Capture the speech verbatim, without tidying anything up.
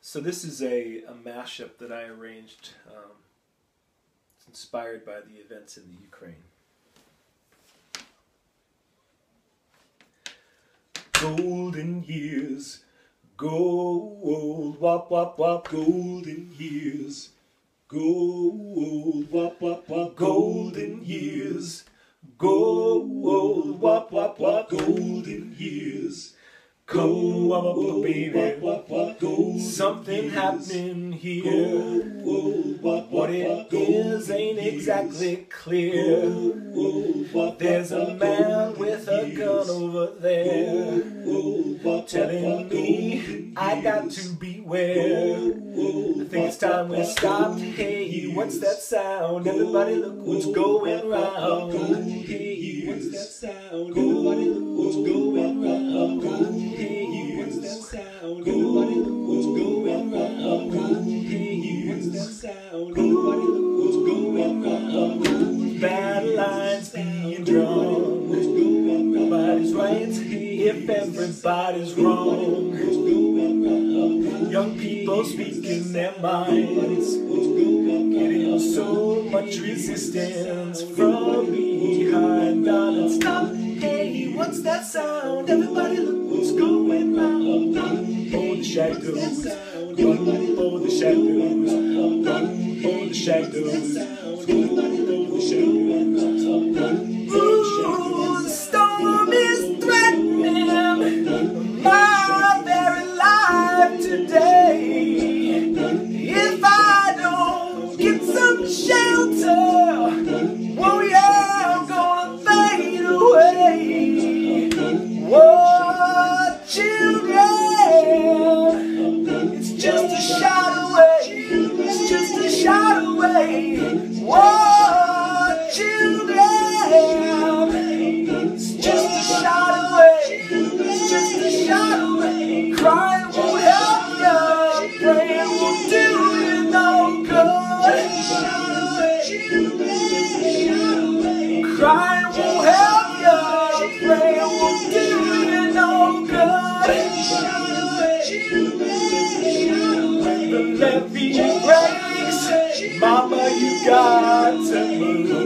So this is a, a mashup that I arranged. Um, it's inspired by the events in the Ukraine. Golden years, gold, wop wop wop. Golden years, gold, wop wop wop. Golden years, gold, wop wop wop. Golden years. Go, oh, baby, something happening here. What it is ain't exactly clear. There's a man with a gun over there telling me I got to beware. I think it's time we stopped. Hey, what's that sound? Everybody look what's going round. Hey, what's that sound? Everybody look what's going round. Hey, what's that sound? Everybody look what's going round. Hey, what's that sound? Everybody look what's going round. Bad lines being drawn. Nobody's right if everybody's wrong. Young people speaking their minds, getting so much resistance from behind. Darling, stop. Hey, what's that sound? Everybody look what's going round. Run for the shadows, run for the shadows, run for the shadows, run for the shadows. Ooh, the storm is threatening my very life today. If I don't get some shelter, oh yeah, I'm gonna fade away. Whoa, children, it's just a shot away. It's just a shot away. Whoa, children, it's just a shot away. It's just a shot away. Crying won't help you. Praying won't do you no good. Crying won't help you. Praying won't do you no good. The levee breaks. Mama, you got to move.